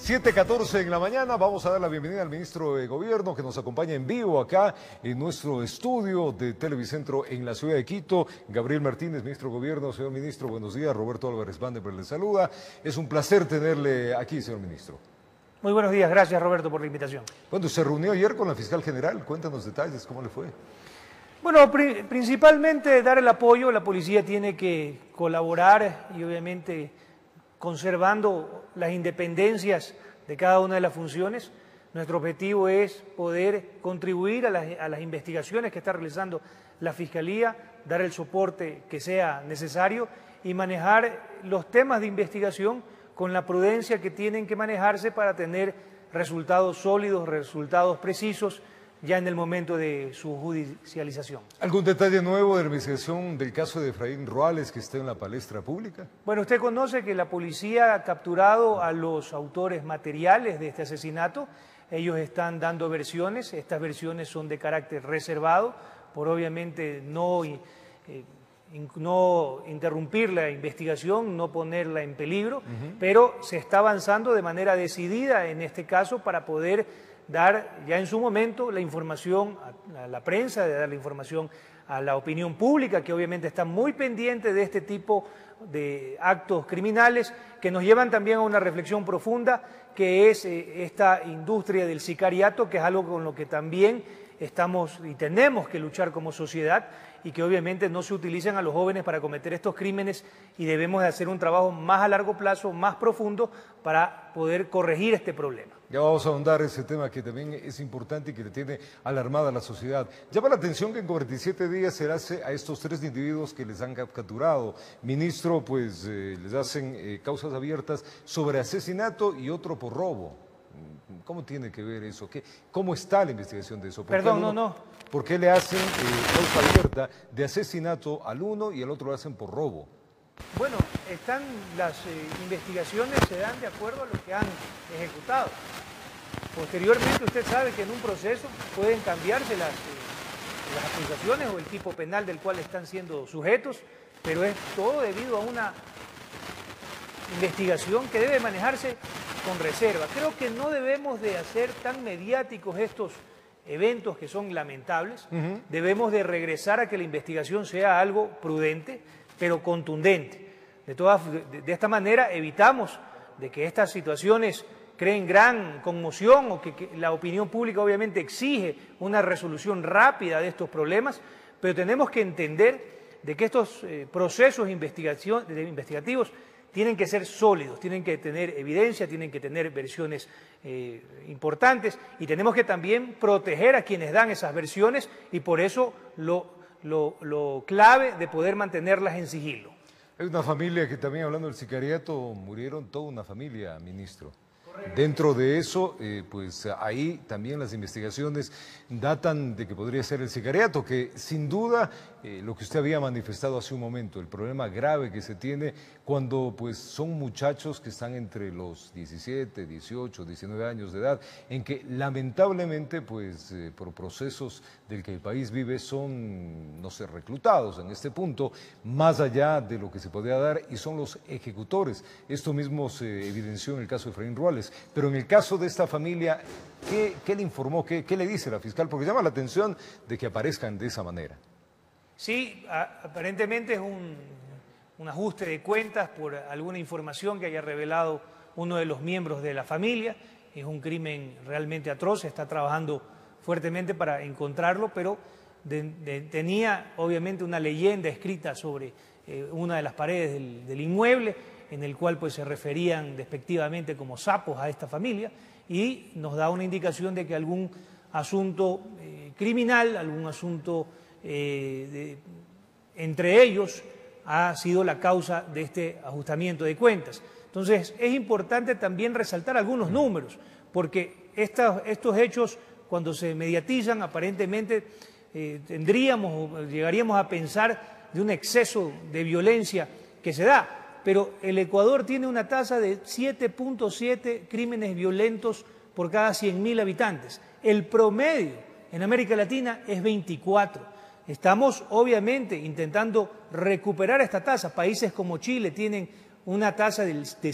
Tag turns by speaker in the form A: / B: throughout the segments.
A: 7:14 en la mañana, vamos a dar la bienvenida al ministro de Gobierno que nos acompaña en vivo acá en nuestro estudio de Televicentro en la ciudad de Quito. Gabriel Martínez, ministro de Gobierno. Señor ministro, buenos días. Roberto Álvarez Vandenberg le saluda. Es un placer tenerle aquí, señor ministro.
B: Muy buenos días, gracias Roberto por la invitación.
A: Bueno, se reunió ayer con la fiscal general, cuéntanos detalles, ¿cómo le fue?
B: Bueno, principalmente dar el apoyo, la policía tiene que colaborar y obviamente conservando las independencias de cada una de las funciones. Nuestro objetivo es poder contribuir a las investigaciones que está realizando la Fiscalía, dar el soporte que sea necesario y manejar los temas de investigación con la prudencia que tienen que manejarse para tener resultados sólidos, resultados precisos, ya en el momento de su judicialización.
A: ¿Algún detalle nuevo de la investigación del caso de Efraín Ruales que está en la palestra pública?
B: Bueno, usted conoce que la policía ha capturado a los autores materiales de este asesinato. Ellos están dando versiones, estas versiones son de carácter reservado, por obviamente no interrumpir la investigación, no ponerla en peligro, pero se está avanzando de manera decidida en este caso para poder dar ya en su momento la información a la prensa, de dar la información a la opinión pública, que obviamente está muy pendiente de este tipo de actos criminales que nos llevan también a una reflexión profunda, que es esta industria del sicariato, que es algo con lo que también estamos y tenemos que luchar como sociedad, y que obviamente no se utilicen a los jóvenes para cometer estos crímenes, y debemos de hacer un trabajo más a largo plazo, más profundo, para poder corregir este problema.
A: Ya vamos a ahondar ese tema que también es importante y que le tiene alarmada a la sociedad. Llama la atención que en 47 días se hace a estos 3 individuos que les han capturado. Ministro, pues les hacen causas abiertas sobre asesinato y otro por robo. ¿Cómo tiene que ver eso? ¿Cómo está la investigación de eso?
B: Perdón,
A: ¿Por qué le hacen causa abierta de asesinato al uno y al otro lo hacen por robo?
B: Bueno, las investigaciones se dan de acuerdo a lo que han ejecutado. Posteriormente usted sabe que en un proceso pueden cambiarse las acusaciones o el tipo penal del cual están siendo sujetos, pero es todo debido a una investigación que debe manejarse con reserva. Creo que no debemos de hacer tan mediáticos estos eventos que son lamentables. Debemos de regresar a que la investigación sea algo prudente, pero contundente. De esta manera evitamos de que estas situaciones creen gran conmoción o que la opinión pública obviamente exige una resolución rápida de estos problemas, pero tenemos que entender de que estos procesos investigativos tienen que ser sólidos, tienen que tener evidencia, tienen que tener versiones importantes, y tenemos que también proteger a quienes dan esas versiones, y por eso lo clave de poder mantenerlas en sigilo.
A: Hay una familia que también, hablando del sicariato, murieron toda una familia, ministro. Dentro de eso, pues ahí también las investigaciones datan de que podría ser el sicariato, que sin duda lo que usted había manifestado hace un momento, el problema grave que se tiene cuando pues son muchachos que están entre los 17, 18, 19 años de edad, en que lamentablemente pues por procesos del que el país vive son, no sé, reclutados en este punto, más allá de lo que se podía dar, y son los ejecutores. Esto mismo se evidenció en el caso de Efraín Ruales, pero en el caso de esta familia, ¿qué le informó? ¿Qué le dice la fiscal? Porque llama la atención de que aparezcan de esa manera.
B: Sí, aparentemente es un ajuste de cuentas por alguna información que haya revelado uno de los miembros de la familia. Es un crimen realmente atroz, se está trabajando fuertemente para encontrarlo, pero tenía obviamente una leyenda escrita sobre una de las paredes del inmueble, en el cual pues se referían despectivamente como sapos a esta familia, y nos da una indicación de que algún asunto criminal, algún asunto entre ellos ha sido la causa de este ajustamiento de cuentas. Entonces es importante también resaltar algunos números, porque estos hechos, cuando se mediatizan, aparentemente llegaríamos a pensar de un exceso de violencia que se da, pero el Ecuador tiene una tasa de 7.7 crímenes violentos por cada 100.000 habitantes. El promedio en América Latina es 24. Estamos obviamente intentando recuperar esta tasa. Países como Chile tienen una tasa de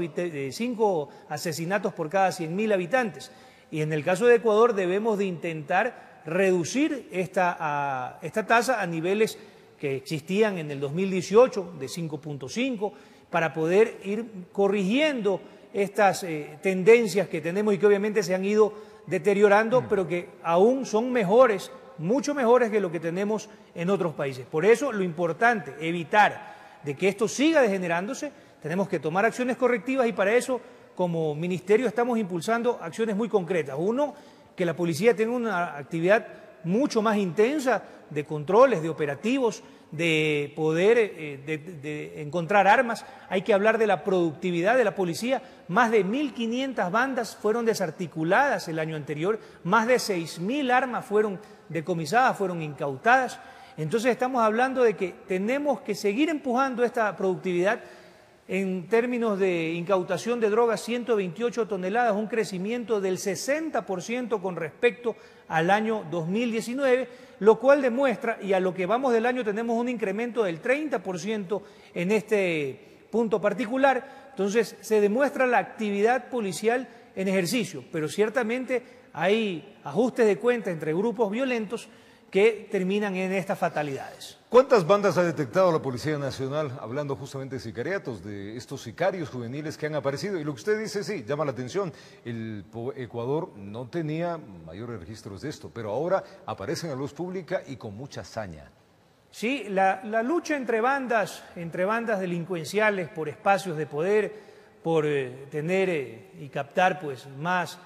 B: 5 asesinatos por cada 100.000 habitantes. Y en el caso de Ecuador debemos de intentar reducir esta tasa a niveles que existían en el 2018, de 5.5, para poder ir corrigiendo estas tendencias que tenemos y que obviamente se han ido deteriorando, pero que aún son mejores, mucho mejores que lo que tenemos en otros países. Por eso lo importante, evitar de que esto siga degenerándose, tenemos que tomar acciones correctivas y para eso como ministerio estamos impulsando acciones muy concretas. Uno, que la policía tenga una actividad mucho más intensa de controles, de operativos, de poder de encontrar armas. Hay que hablar de la productividad de la policía. Más de 1.500 bandas fueron desarticuladas el año anterior, más de 6.000 armas fueron decomisadas, fueron incautadas. Entonces estamos hablando de que tenemos que seguir empujando esta productividad. En términos de incautación de drogas, 128 toneladas, un crecimiento del 60% con respecto al año 2019, lo cual demuestra, y a lo que vamos del año tenemos un incremento del 30% en este punto particular. Entonces se demuestra la actividad policial en ejercicio, pero ciertamente hay ajustes de cuentas entre grupos violentos que terminan en estas fatalidades.
A: ¿Cuántas bandas ha detectado la Policía Nacional, hablando justamente de sicariatos, de estos sicarios juveniles que han aparecido? Y lo que usted dice, sí, llama la atención. El Ecuador no tenía mayores registros de esto, pero ahora aparecen a la luz pública y con mucha hazaña.
B: Sí, la lucha entre bandas delincuenciales por espacios de poder, por tener y captar pues más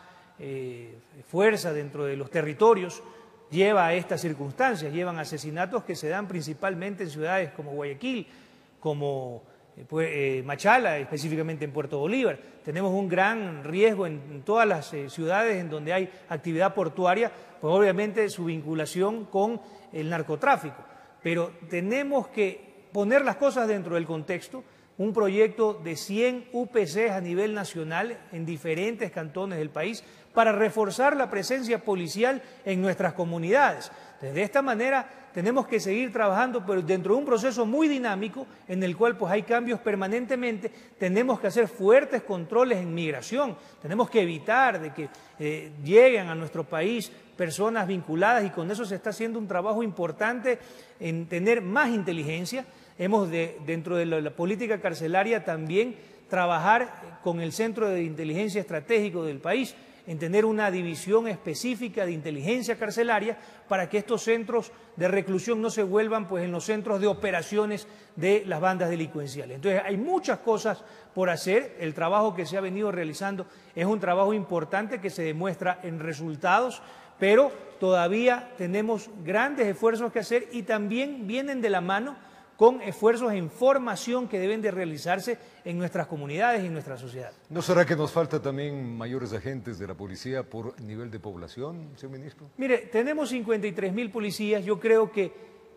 B: fuerza dentro de los territorios, lleva a estas circunstancias, llevan asesinatos que se dan principalmente en ciudades como Guayaquil, como Machala, específicamente en Puerto Bolívar. Tenemos un gran riesgo en todas las ciudades en donde hay actividad portuaria, pues obviamente su vinculación con el narcotráfico. Pero tenemos que poner las cosas dentro del contexto. Un proyecto de 100 UPCs a nivel nacional en diferentes cantones del país para reforzar la presencia policial en nuestras comunidades. De esta manera tenemos que seguir trabajando, pero dentro de un proceso muy dinámico en el cual pues hay cambios permanentemente. Tenemos que hacer fuertes controles en migración, tenemos que evitar de que lleguen a nuestro país personas vinculadas y con eso se está haciendo un trabajo importante en tener más inteligencia. Hemos dentro de la política carcelaria también trabajar con el Centro de Inteligencia Estratégico del país en tener una división específica de inteligencia carcelaria para que estos centros de reclusión no se vuelvan pues en los centros de operaciones de las bandas delincuenciales. Entonces hay muchas cosas por hacer. El trabajo que se ha venido realizando es un trabajo importante que se demuestra en resultados, pero todavía tenemos grandes esfuerzos que hacer y también vienen de la mano con esfuerzos en formación que deben de realizarse en nuestras comunidades y en nuestra sociedad.
A: ¿No será que nos falta también mayores agentes de la policía por nivel de población, señor ministro?
B: Mire, tenemos 53.000 policías. Yo creo que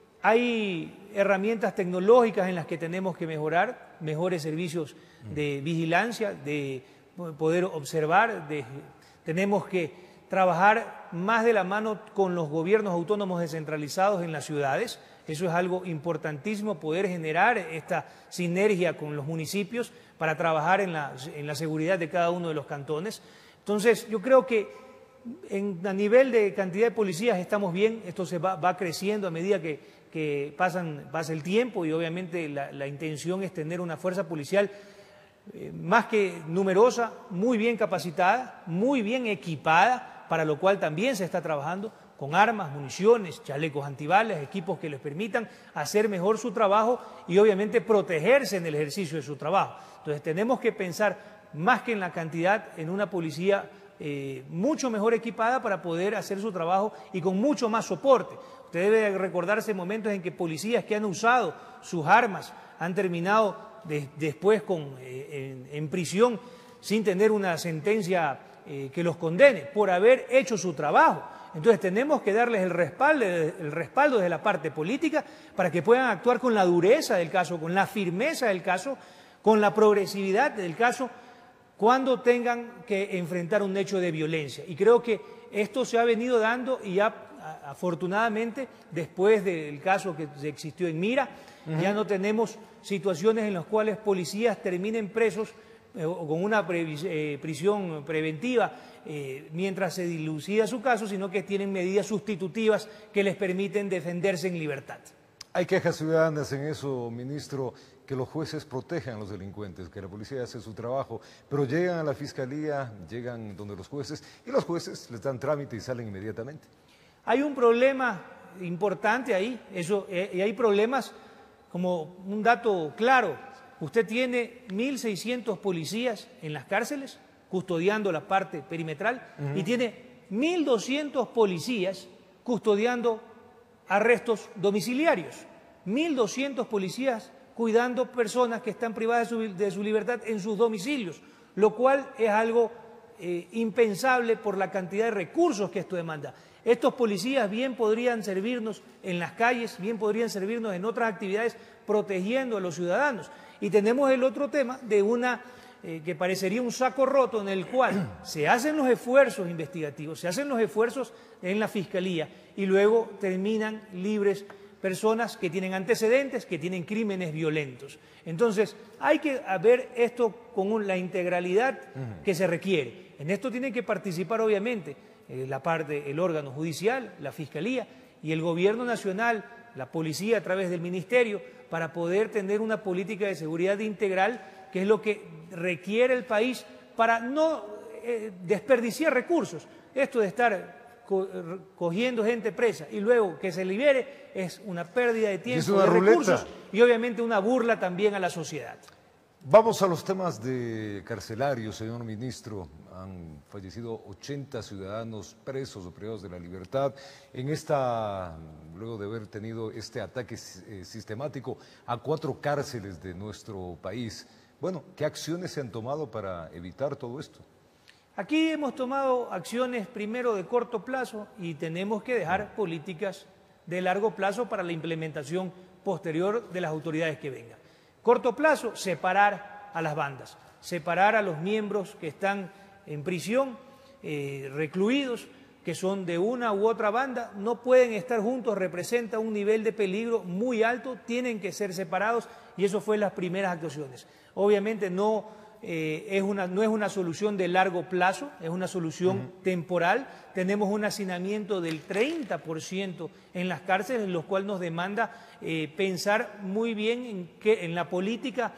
B: hay herramientas tecnológicas en las que tenemos que mejorar, mejores servicios de vigilancia, de poder observar, tenemos que trabajar más de la mano con los gobiernos autónomos descentralizados en las ciudades. Eso es algo importantísimo, poder generar esta sinergia con los municipios para trabajar en la seguridad de cada uno de los cantones. Entonces, yo creo que a nivel de cantidad de policías estamos bien, esto se va creciendo a medida que pasa el tiempo y obviamente la intención es tener una fuerza policial más que numerosa, muy bien capacitada, muy bien equipada, para lo cual también se está trabajando con armas, municiones, chalecos antibalas, equipos que les permitan hacer mejor su trabajo y obviamente protegerse en el ejercicio de su trabajo. Entonces tenemos que pensar más que en la cantidad, en una policía mucho mejor equipada para poder hacer su trabajo y con mucho más soporte. Usted debe recordarse momentos en que policías que han usado sus armas han terminado después en prisión sin tener una sentencia que los condene por haber hecho su trabajo. Entonces tenemos que darles el respaldo desde la parte política para que puedan actuar con la dureza del caso, con la firmeza del caso, con la progresividad del caso, cuando tengan que enfrentar un hecho de violencia. Y creo que esto se ha venido dando y ha afortunadamente, después del caso que existió en Mira, ya no tenemos situaciones en las cuales policías terminen presos o con una prisión preventiva mientras se dilucida su caso, sino que tienen medidas sustitutivas que les permiten defenderse en libertad.
A: Hay quejas ciudadanas en eso, ministro, que los jueces protejan a los delincuentes, que la policía hace su trabajo, pero llegan a la fiscalía, llegan donde los jueces, y los jueces les dan trámite y salen inmediatamente.
B: Hay un problema importante ahí, y hay problemas como un dato claro. Usted tiene 1.600 policías en las cárceles custodiando la parte perimetral y tiene 1.200 policías custodiando arrestos domiciliarios, 1.200 policías cuidando personas que están privadas de su libertad en sus domicilios, lo cual es algo impensable por la cantidad de recursos que esto demanda. Estos policías bien podrían servirnos en las calles, bien podrían servirnos en otras actividades protegiendo a los ciudadanos. Y tenemos el otro tema de una que parecería un saco roto en el cual se hacen los esfuerzos investigativos, se hacen los esfuerzos en la Fiscalía y luego terminan libres personas que tienen antecedentes, que tienen crímenes violentos. Entonces, hay que ver esto con la integralidad que se requiere. En esto tienen que participar, obviamente, el órgano judicial, la Fiscalía y el Gobierno Nacional, la Policía a través del Ministerio, para poder tener una política de seguridad integral, que es lo que requiere el país para no desperdiciar recursos. Esto de estar cogiendo gente presa y luego que se libere es una pérdida de tiempo, de recursos y obviamente una burla también a la sociedad.
A: Vamos a los temas de carcelarios, señor ministro. Han fallecido 80 ciudadanos presos o privados de la libertad luego de haber tenido este ataque sistemático a 4 cárceles de nuestro país. Bueno, ¿qué acciones se han tomado para evitar todo esto?
B: Aquí hemos tomado acciones primero de corto plazo y tenemos que dejar políticas de largo plazo para la implementación posterior de las autoridades que vengan. Corto plazo, separar a las bandas, separar a los miembros que están en prisión, recluidos, que son de una u otra banda, no pueden estar juntos, representa un nivel de peligro muy alto, tienen que ser separados y eso fue las primeras actuaciones. Obviamente no es una solución de largo plazo, es una solución temporal. Tenemos un hacinamiento del 30% en las cárceles, lo cual nos demanda pensar muy bien en la política,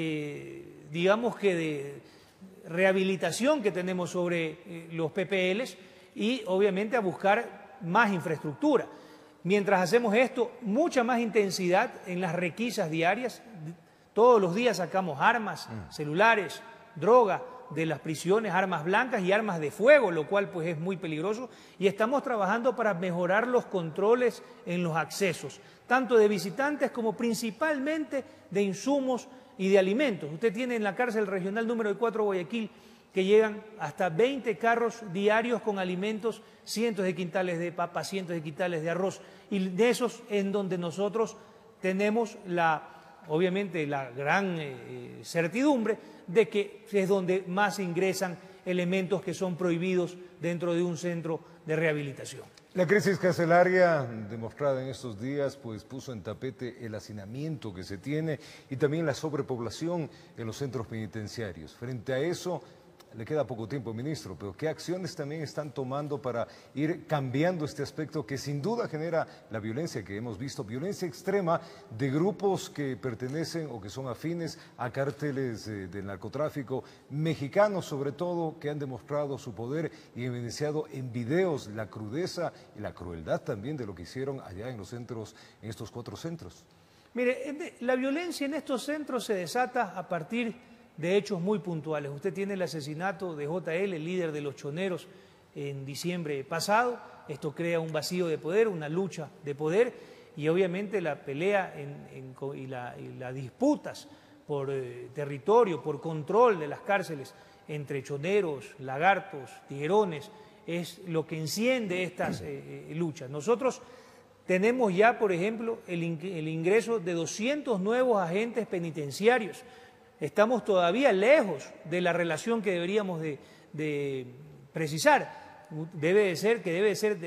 B: digamos que de rehabilitación que tenemos sobre los PPLs y obviamente a buscar más infraestructura. Mientras hacemos esto, mucha más intensidad en las requisas diarias. Todos los días sacamos armas, celulares, droga de las prisiones, armas blancas y armas de fuego, lo cual pues es muy peligroso. Y estamos trabajando para mejorar los controles en los accesos, tanto de visitantes como principalmente de insumos y de alimentos. Usted tiene en la cárcel regional número 4 Guayaquil que llegan hasta 20 carros diarios con alimentos, cientos de quintales de papa, cientos de quintales de arroz. Y de esos en donde nosotros tenemos obviamente la gran certidumbre de que es donde más ingresan elementos que son prohibidos dentro de un centro de rehabilitación.
A: La crisis carcelaria demostrada en estos días pues puso en tapete el hacinamiento que se tiene y también la sobrepoblación en los centros penitenciarios. Frente a eso, le queda poco tiempo, ministro, pero ¿qué acciones también están tomando para ir cambiando este aspecto que sin duda genera la violencia que hemos visto, violencia extrema de grupos que pertenecen o que son afines a cárteles del narcotráfico, mexicanos sobre todo, que han demostrado su poder y evidenciado en videos la crudeza y la crueldad también de lo que hicieron allá en los centros, en estos 4 centros?
B: Mire, la violencia en estos centros se desata a partir de hechos muy puntuales. Usted tiene el asesinato de JL, el líder de los choneros, en diciembre pasado. Esto crea un vacío de poder, una lucha de poder y obviamente la pelea y las disputas por territorio, por control de las cárceles entre choneros, lagartos, tiguerones, es lo que enciende estas luchas. Nosotros tenemos ya, por ejemplo, el ingreso de 200 nuevos agentes penitenciarios. Estamos todavía lejos de la relación que deberíamos de precisar. Debe ser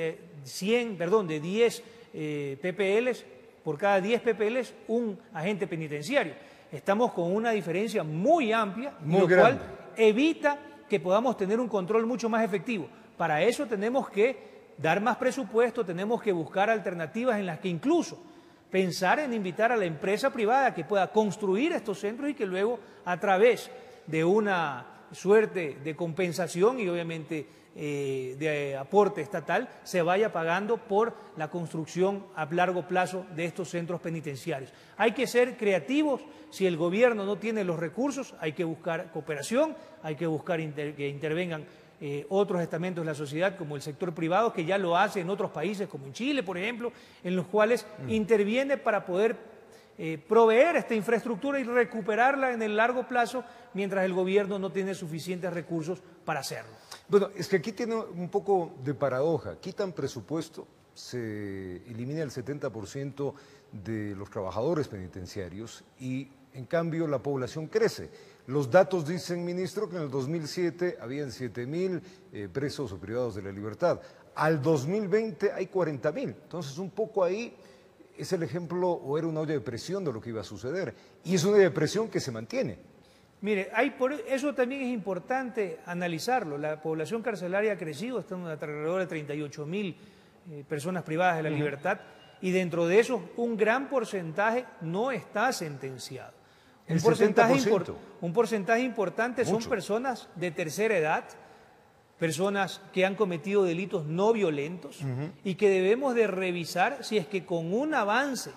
B: 10 PPLs, por cada 10 PPLs, un agente penitenciario. Estamos con una diferencia muy amplia, lo cual evita que podamos tener un control mucho más efectivo. Para eso tenemos que dar más presupuesto, tenemos que buscar alternativas en las que incluso pensar en invitar a la empresa privada que pueda construir estos centros y que luego, a través de una suerte de compensación y obviamente de aporte estatal, se vaya pagando por la construcción a largo plazo de estos centros penitenciarios. Hay que ser creativos. Si el gobierno no tiene los recursos, hay que buscar cooperación, hay que buscar que intervengan otros estamentos de la sociedad, como el sector privado, que ya lo hace en otros países, como en Chile, por ejemplo, en los cuales interviene para poder proveer esta infraestructura y recuperarla en el largo plazo, mientras el gobierno no tiene suficientes recursos para hacerlo.
A: Bueno, es que aquí tiene un poco de paradoja. Quitan presupuesto, se elimina el 70% de los trabajadores penitenciarios y, en cambio, la población crece. Los datos dicen, ministro, que en el 2007 habían 7.000 presos o privados de la libertad. Al 2020 hay 40.000. Entonces, un poco ahí es el ejemplo, o era una olla de presión de lo que iba a suceder. Y es una olla de presión que se mantiene.
B: Mire, eso también es importante analizarlo. La población carcelaria ha crecido, estamos alrededor de 38.000 personas privadas de la libertad, y dentro de esos un gran porcentaje no está sentenciado. Un porcentaje importante son personas de tercera edad, personas que han cometido delitos no violentos y que debemos de revisar si es que con un avance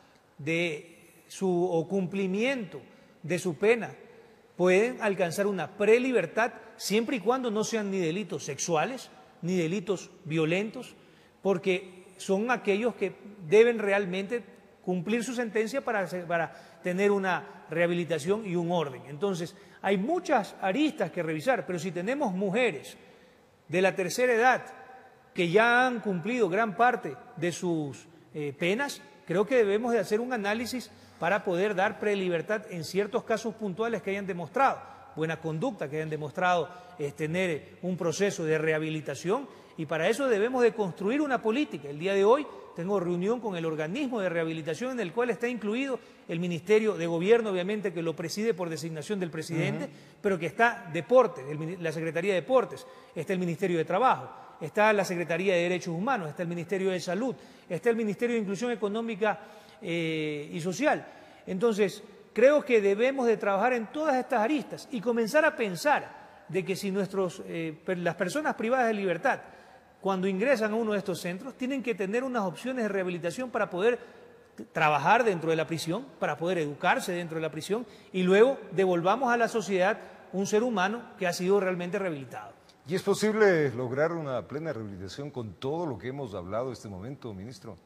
B: de su cumplimiento de su pena pueden alcanzar una prelibertad, siempre y cuando no sean ni delitos sexuales ni delitos violentos, porque son aquellos que deben realmente cumplir su sentencia para tener una rehabilitación y un orden. Entonces, hay muchas aristas que revisar, pero si tenemos mujeres de la tercera edad que ya han cumplido gran parte de sus penas, creo que debemos de hacer un análisis para poder dar prelibertad en ciertos casos puntuales que hayan demostrado buena conducta, que hayan demostrado tener un proceso de rehabilitación, y para eso debemos de construir una política. El día de hoy tengo reunión con el organismo de rehabilitación en el cual está incluido el Ministerio de Gobierno, obviamente, que lo preside por designación del presidente, pero que está Deportes, la Secretaría de Deportes, está el Ministerio de Trabajo, está la Secretaría de Derechos Humanos, está el Ministerio de Salud, está el Ministerio de Inclusión Económica y Social. Entonces, creo que debemos de trabajar en todas estas aristas y comenzar a pensar de que si las personas privadas de libertad, cuando ingresan a uno de estos centros, tienen que tener unas opciones de rehabilitación para poder trabajar dentro de la prisión, para poder educarse dentro de la prisión, y luego devolvamos a la sociedad un ser humano que ha sido realmente rehabilitado.
A: ¿Y es posible lograr una plena rehabilitación con todo lo que hemos hablado en este momento, ministro?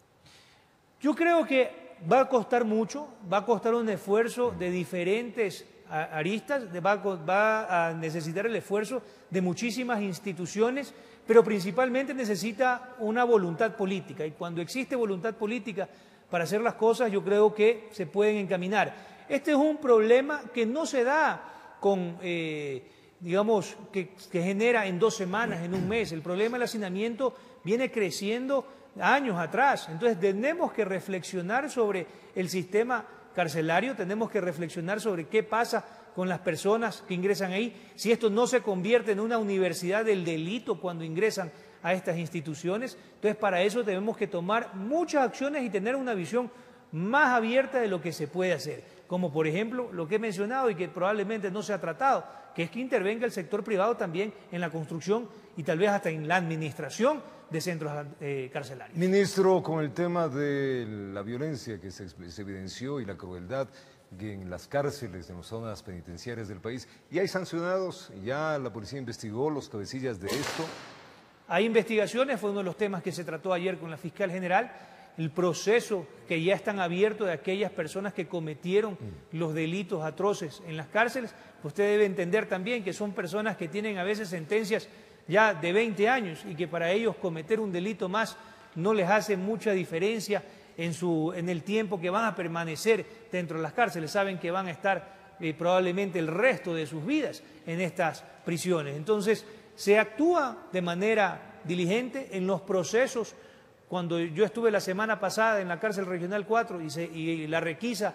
B: Yo creo que va a costar mucho, va a costar un esfuerzo de diferentes aristas, va a necesitar el esfuerzo de muchísimas instituciones, pero principalmente necesita una voluntad política, y cuando existe voluntad política para hacer las cosas, yo creo que se pueden encaminar. Este es un problema que no se da con, digamos, que genera en 2 semanas, en un mes. El problema del hacinamiento viene creciendo años atrás. Entonces tenemos que reflexionar sobre el sistema carcelario, tenemos que reflexionar sobre qué pasa con las personas que ingresan ahí, si esto no se convierte en una universidad del delito cuando ingresan a estas instituciones. Entonces, para eso tenemos que tomar muchas acciones y tener una visión más abierta de lo que se puede hacer, como por ejemplo lo que he mencionado y que probablemente no se ha tratado, que es que intervenga el sector privado también en la construcción y tal vez hasta en la administración de centros carcelarios.
A: Ministro, con el tema de la violencia que se evidenció y la crueldad en las cárceles, en las zonas penitenciarias del país, ¿ya hay sancionados? ¿Ya la policía investigó los cabecillas de esto?
B: Hay investigaciones, fue uno de los temas que se trató ayer con la fiscal general, el proceso que ya están abiertos de aquellas personas que cometieron los delitos atroces en las cárceles. Usted debe entender también que son personas que tienen a veces sentencias ya de 20 años y que para ellos cometer un delito más no les hace mucha diferencia en el tiempo que van a permanecer dentro de las cárceles. Saben que van a estar probablemente el resto de sus vidas en estas prisiones. Entonces, se actúa de manera diligente en los procesos. Cuando yo estuve la semana pasada en la cárcel regional 4 y la requisa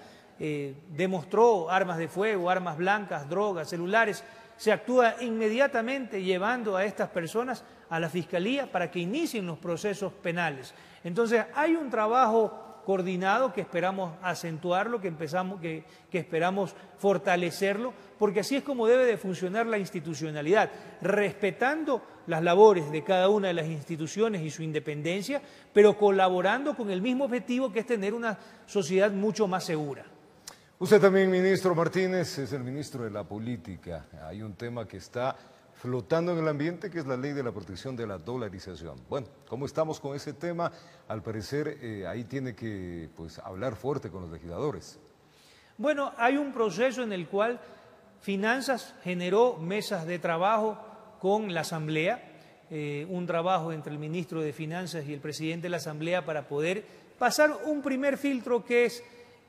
B: demostró armas de fuego, armas blancas, drogas, celulares, se actúa inmediatamente llevando a estas personas a la Fiscalía para que inicien los procesos penales. Entonces hay un trabajo coordinado que esperamos acentuarlo, que esperamos fortalecerlo, porque así es como debe de funcionar la institucionalidad, respetando las labores de cada una de las instituciones y su independencia, pero colaborando con el mismo objetivo, que es tener una sociedad mucho más segura.
A: Usted también, ministro Martínez, es el ministro de la Política. Hay un tema que está flotando en el ambiente, que es la ley de la protección de la dolarización. Bueno, ¿cómo estamos con ese tema? Al parecer, ahí tiene que hablar fuerte con los legisladores.
B: Bueno, hay un proceso en el cual Finanzas generó mesas de trabajo con la Asamblea, un trabajo entre el ministro de Finanzas y el presidente de la Asamblea para poder pasar un primer filtro, que es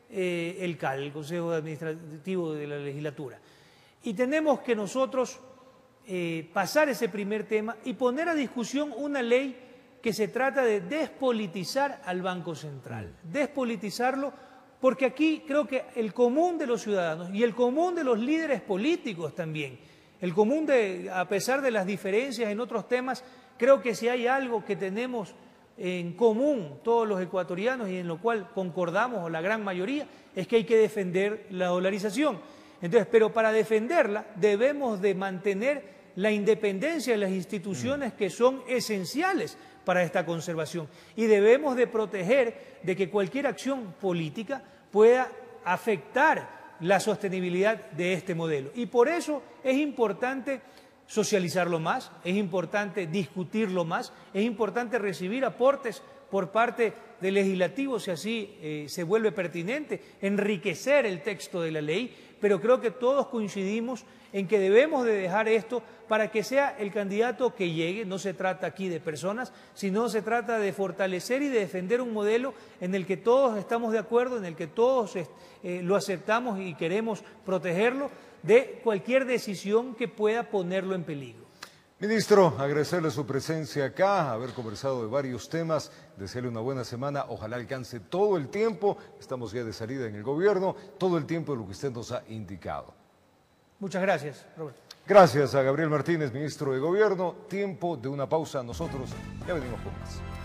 B: el CAL, el Consejo Administrativo de la Legislatura. Y tenemos que nosotros pasar ese primer tema y poner a discusión una ley que se trata de despolitizar al Banco Central, despolitizarlo, porque aquí creo que el común de los ciudadanos y el común de los líderes políticos también, el común a pesar de las diferencias en otros temas, creo que si hay algo que tenemos en común todos los ecuatorianos y en lo cual concordamos, o la gran mayoría, es que hay que defender la dolarización. Entonces, pero para defenderla debemos de mantener la independencia de las instituciones que son esenciales para esta conservación, y debemos de proteger de que cualquier acción política pueda afectar la sostenibilidad de este modelo. Y por eso es importante socializarlo más, es importante discutirlo más, es importante recibir aportes por parte del legislativo si así se vuelve pertinente, enriquecer el texto de la ley, pero creo que todos coincidimos en que debemos de dejar esto para que sea el candidato que llegue. No se trata aquí de personas, sino se trata de fortalecer y de defender un modelo en el que todos estamos de acuerdo, en el que todos lo aceptamos y queremos protegerlo de cualquier decisión que pueda ponerlo en peligro.
A: Ministro, agradecerle su presencia acá, haber conversado de varios temas, desearle una buena semana, ojalá alcance todo el tiempo, estamos ya de salida en el gobierno, todo el tiempo de lo que usted nos ha indicado.
B: Muchas gracias, Roberto.
A: Gracias a Gabriel Martínez, ministro de Gobierno. Tiempo de una pausa, nosotros ya venimos con más.